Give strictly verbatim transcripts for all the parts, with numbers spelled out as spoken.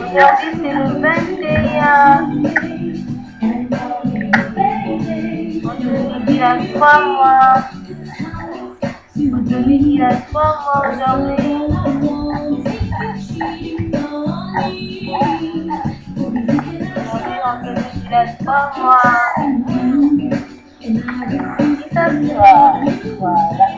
Io vissi ventea Untuk tidak sama Untuk tidak sama Tapi Tapi tidak sama Kita suara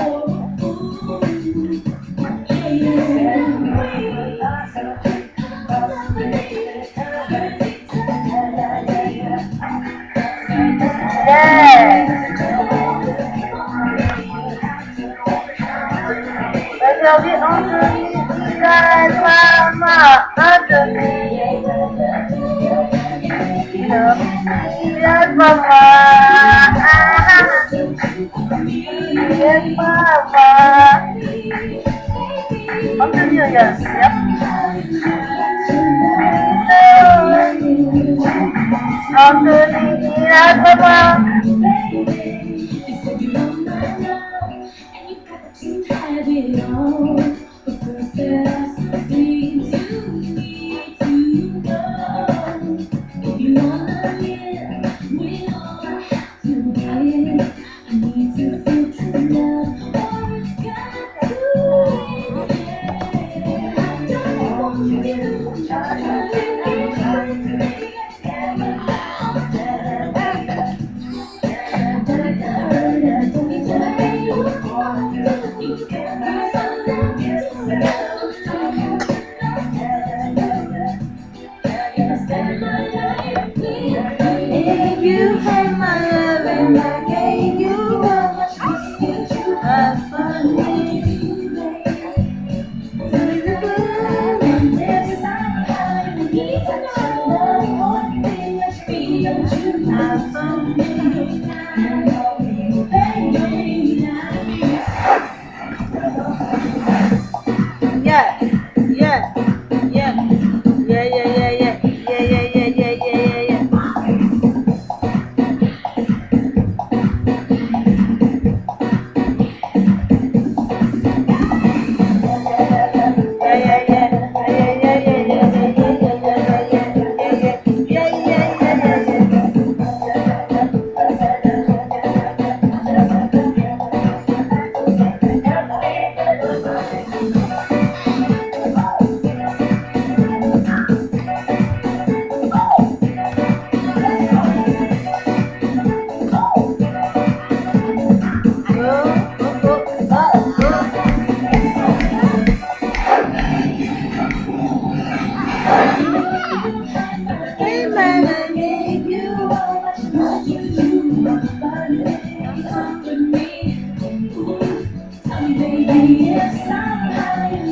Tapi untuk tidak sama Untuk tidak sama Tidak sama Untuk dia ya siap Untuk tidak sama If you had my love and I gave you all my sweet love for me, to the good and every time I need to know one thing that's real true love for me. I love you, baby. Yeah, yeah, yeah, yeah, yeah, yeah, yeah, yeah, yeah, yeah, yeah, yeah, yeah.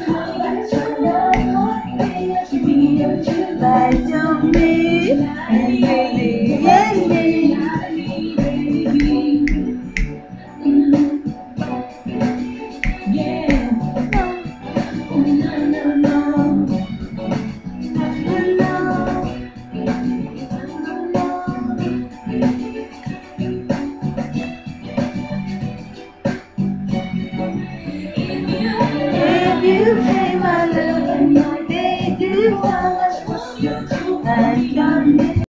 Like to me.